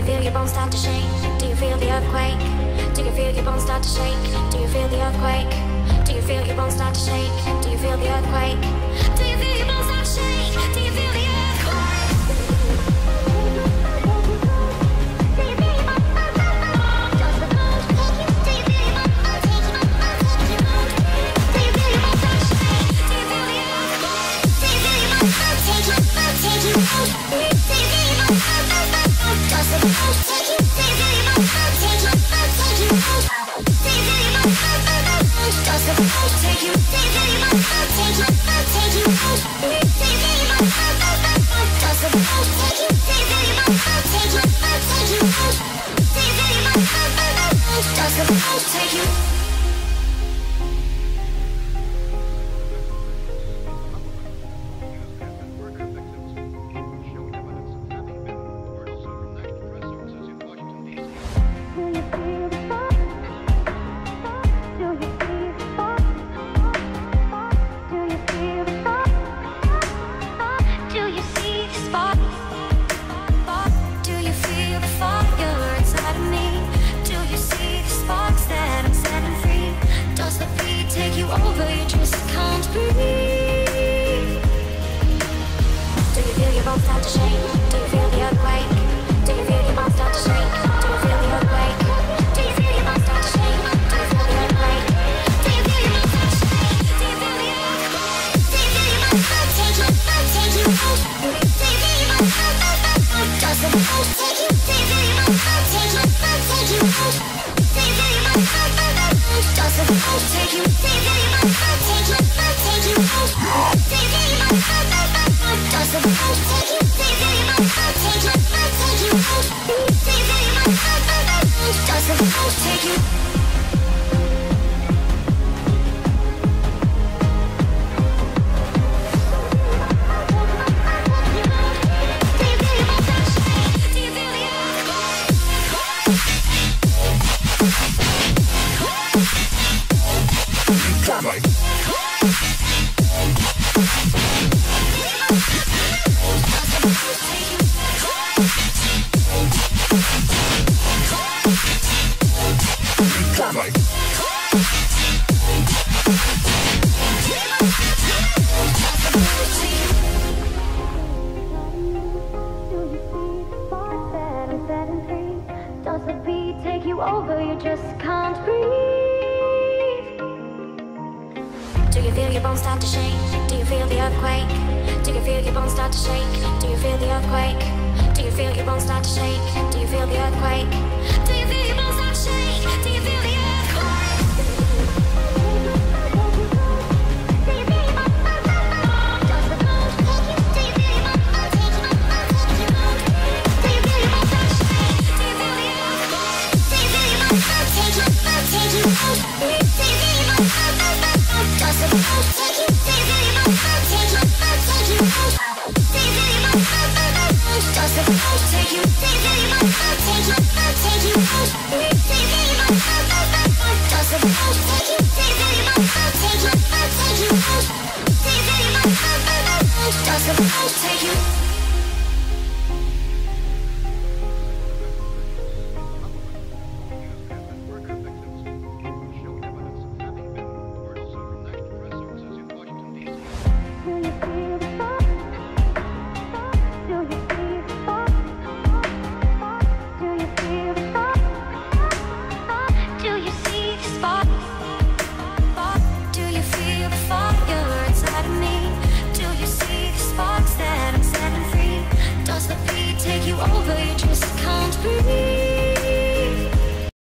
you feel your bones start to shake? Do you feel the earthquake? Do you feel your bones start to shake? Do you feel the earthquake? Do you feel your bones start to shake? Do you feel the earthquake? Do you feel your bones start to shake? Do you feel the earthquake? Do you feel your bones start to shake? Does the bones take you? Do you feel your bones start to shake? Do you feel your bones start to shake? Do you feel the earthquake? Do you feel your bones start to take you? Take you out? Do you feel your bones start to does the bones take you? Do you feel your bones start to take you? Take you out? Do you feel your bones start to does the bones take you? Do you feel your bones start to take you? Take you out? Do you feel your bones start to does the bones take you? Do you feel your bones start to take you? Take you out? Do you feel your bones start to does the bones take you? Does the